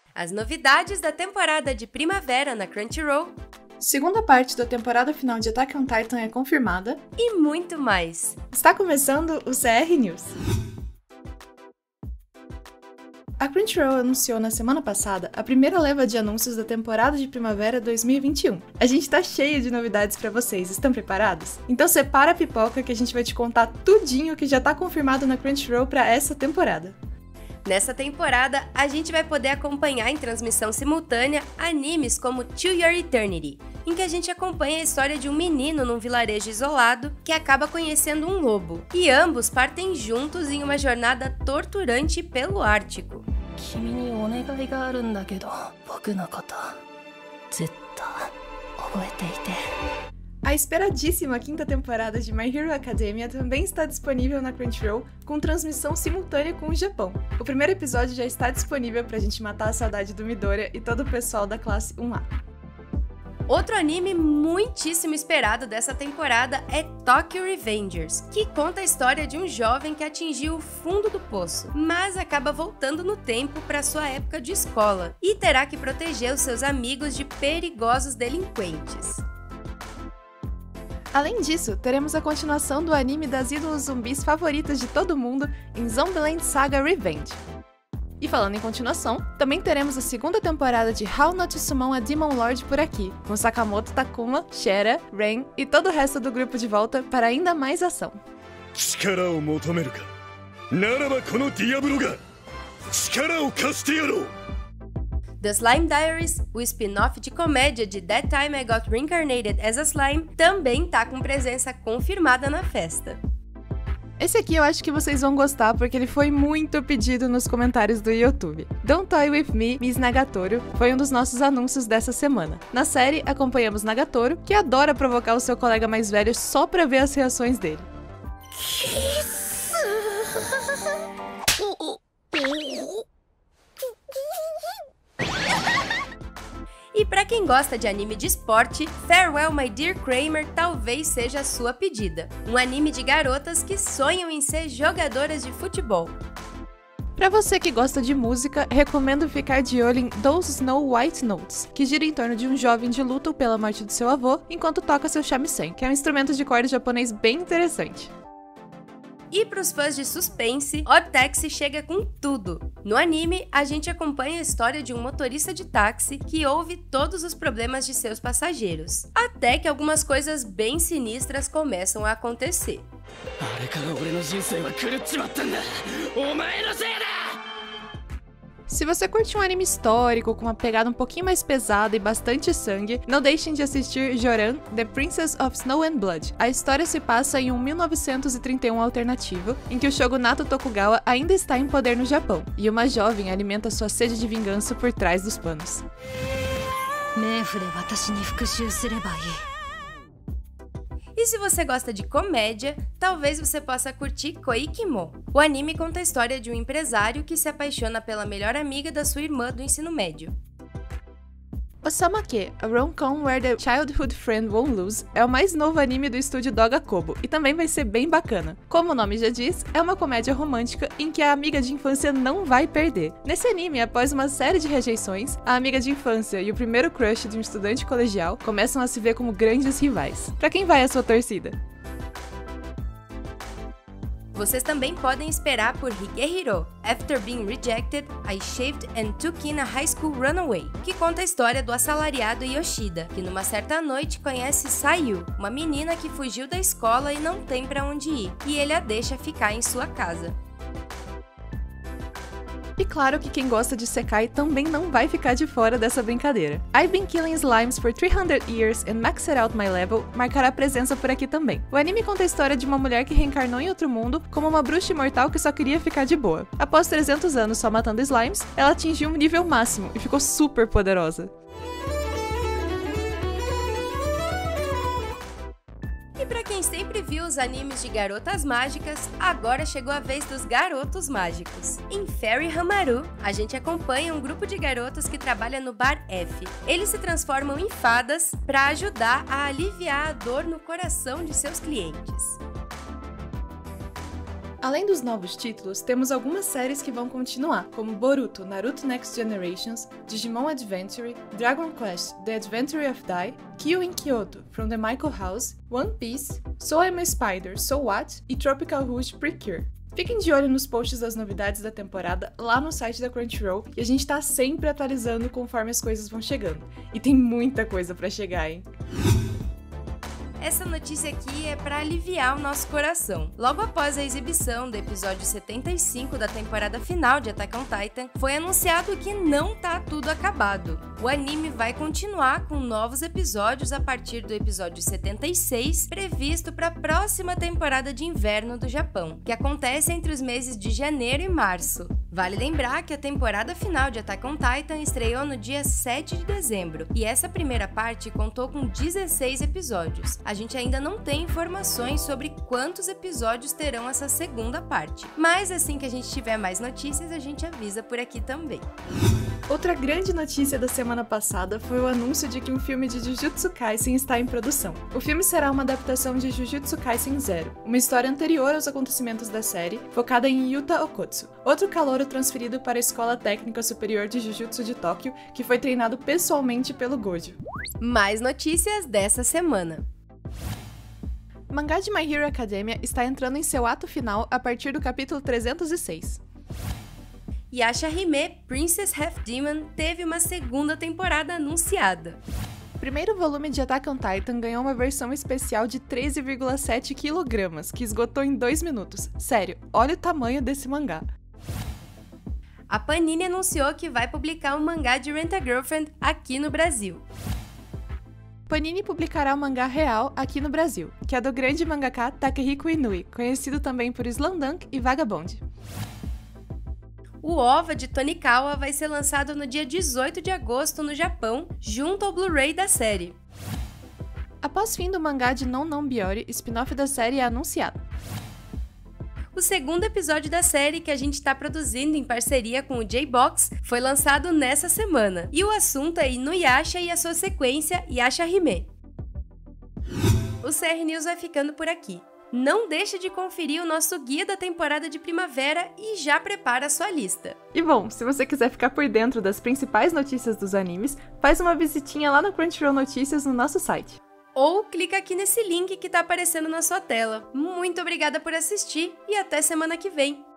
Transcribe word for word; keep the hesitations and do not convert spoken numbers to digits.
as novidades da temporada de primavera na Crunchyroll, segunda parte da temporada final de Attack on Titan é confirmada e muito mais. Está começando o C R News. A Crunchyroll anunciou na semana passada a primeira leva de anúncios da temporada de primavera dois mil e vinte e um. A gente tá cheio de novidades pra vocês, estão preparados? Então separa a pipoca que a gente vai te contar tudinho que já tá confirmado na Crunchyroll pra essa temporada. Nessa temporada, a gente vai poder acompanhar em transmissão simultânea animes como To Your Eternity, em que a gente acompanha a história de um menino num vilarejo isolado que acaba conhecendo um lobo, e ambos partem juntos em uma jornada torturante pelo Ártico. A esperadíssima quinta temporada de My Hero Academia também está disponível na Crunchyroll, com transmissão simultânea com o Japão. O primeiro episódio já está disponível pra gente matar a saudade do Midoriya e todo o pessoal da classe um A. Outro anime muitíssimo esperado dessa temporada é Tokyo Revengers, que conta a história de um jovem que atingiu o fundo do poço, mas acaba voltando no tempo para sua época de escola e terá que proteger os seus amigos de perigosos delinquentes. Além disso, teremos a continuação do anime das ídolos zumbis favoritas de todo mundo em Zombieland Saga Revenge. E falando em continuação, também teremos a segunda temporada de How Not to Summon a Demon Lord por aqui, com Sakamoto Takuma, Shera, Ren e todo o resto do grupo de volta para ainda mais ação. The Slime Diaries, o spin-off de comédia de That Time I Got Reincarnated as a Slime, também tá com presença confirmada na festa. Esse aqui eu acho que vocês vão gostar porque ele foi muito pedido nos comentários do YouTube. Don't Toy With Me, Miss Nagatoro foi um dos nossos anúncios dessa semana. Na série, acompanhamos Nagatoro, que adora provocar o seu colega mais velho só pra ver as reações dele. E pra quem gosta de anime de esporte, Farewell My Dear Kramer talvez seja a sua pedida. Um anime de garotas que sonham em ser jogadoras de futebol. Pra você que gosta de música, recomendo ficar de olho em Those Snow White Notes, que gira em torno de um jovem de luto pela morte do seu avô, enquanto toca seu shamisen, que é um instrumento de corda japonês bem interessante. E pros fãs de suspense, Odd Taxi chega com tudo. No anime, a gente acompanha a história de um motorista de táxi que ouve todos os problemas de seus passageiros, até que algumas coisas bem sinistras começam a acontecer. Se você curte um anime histórico com uma pegada um pouquinho mais pesada e bastante sangue, não deixem de assistir Joran, The Princess of Snow and Blood. A história se passa em um mil novecentos e trinta e um alternativo, em que o shogunato Tokugawa ainda está em poder no Japão, e uma jovem alimenta sua sede de vingança por trás dos panos. E se você gosta de comédia, talvez você possa curtir Koikimo. O anime conta a história de um empresário que se apaixona pela melhor amiga da sua irmã do ensino médio. Osamake, a rom-com where the childhood friend won't lose, é o mais novo anime do estúdio Doga Kobo, e também vai ser bem bacana. Como o nome já diz, é uma comédia romântica em que a amiga de infância não vai perder. Nesse anime, após uma série de rejeições, a amiga de infância e o primeiro crush de um estudante colegial começam a se ver como grandes rivais. Pra quem vai a sua torcida? Vocês também podem esperar por Higehiro, After Being Rejected, I Shaved and Took in a High School Runaway, que conta a história do assalariado Yoshida, que numa certa noite conhece Sayu, uma menina que fugiu da escola e não tem pra onde ir, e ele a deixa ficar em sua casa. E claro que quem gosta de Sekai também não vai ficar de fora dessa brincadeira. I've Been Killing Slimes for three hundred years and Maxed Out My Level marcará presença por aqui também. O anime conta a história de uma mulher que reencarnou em outro mundo como uma bruxa imortal que só queria ficar de boa. Após trezentos anos só matando slimes, ela atingiu um nível máximo e ficou super poderosa. E pra quem sempre viu os animes de garotas mágicas, agora chegou a vez dos garotos mágicos. Em Fairy Hamaru, a gente acompanha um grupo de garotos que trabalha no Bar F. Eles se transformam em fadas para ajudar a aliviar a dor no coração de seus clientes. Além dos novos títulos, temos algumas séries que vão continuar, como Boruto, Naruto Next Generations, Digimon Adventure, Dragon Quest, The Adventure of Dai, Kill in Kyoto, From the Michael House, One Piece, So I'm a Spider, So What e Tropical Rouge Precure. Fiquem de olho nos posts das novidades da temporada lá no site da Crunchyroll e a gente tá sempre atualizando conforme as coisas vão chegando. E tem muita coisa pra chegar, hein? Essa notícia aqui é para aliviar o nosso coração. Logo após a exibição do episódio setenta e cinco da temporada final de Attack on Titan, foi anunciado que não tá tudo acabado. O anime vai continuar com novos episódios a partir do episódio setenta e seis, previsto para a próxima temporada de inverno do Japão, que acontece entre os meses de janeiro e março. Vale lembrar que a temporada final de Attack on Titan estreou no dia sete de dezembro, e essa primeira parte contou com dezesseis episódios. A gente ainda não tem informações sobre quantos episódios terão essa segunda parte, mas assim que a gente tiver mais notícias, a gente avisa por aqui também. Outra grande notícia da semana passada foi o anúncio de que um filme de Jujutsu Kaisen está em produção. O filme será uma adaptação de Jujutsu Kaisen Zero, uma história anterior aos acontecimentos da série, focada em Yuta Okkotsu, outro calouro transferido para a Escola Técnica Superior de Jujutsu de Tóquio, que foi treinado pessoalmente pelo Gojo. Mais notícias dessa semana. O mangá de My Hero Academia está entrando em seu ato final a partir do capítulo trezentos e seis. Yashahime Princess Half Demon teve uma segunda temporada anunciada. O primeiro volume de Attack on Titan ganhou uma versão especial de treze vírgula sete quilogramas, que esgotou em dois minutos. Sério, olha o tamanho desse mangá. A Panini anunciou que vai publicar um mangá de Rent-a-Girlfriend aqui no Brasil. Panini publicará o mangá real aqui no Brasil, que é do grande mangaka Takehiko Inui, conhecido também por Slamdunk e Vagabond. O O V A de Tonikawa vai ser lançado no dia dezoito de agosto no Japão, junto ao Blu-ray da série. Após fim do mangá de Non Non Biyori, spin-off da série é anunciado. O segundo episódio da série, que a gente está produzindo em parceria com o J-Box, foi lançado nessa semana. E o assunto é Inuyasha e a sua sequência Yashahime. O C R News vai ficando por aqui. Não deixe de conferir o nosso guia da temporada de primavera e já prepara a sua lista. E bom, se você quiser ficar por dentro das principais notícias dos animes, faz uma visitinha lá no Crunchyroll Notícias no nosso site. Ou clica aqui nesse link que está aparecendo na sua tela. Muito obrigada por assistir e até semana que vem!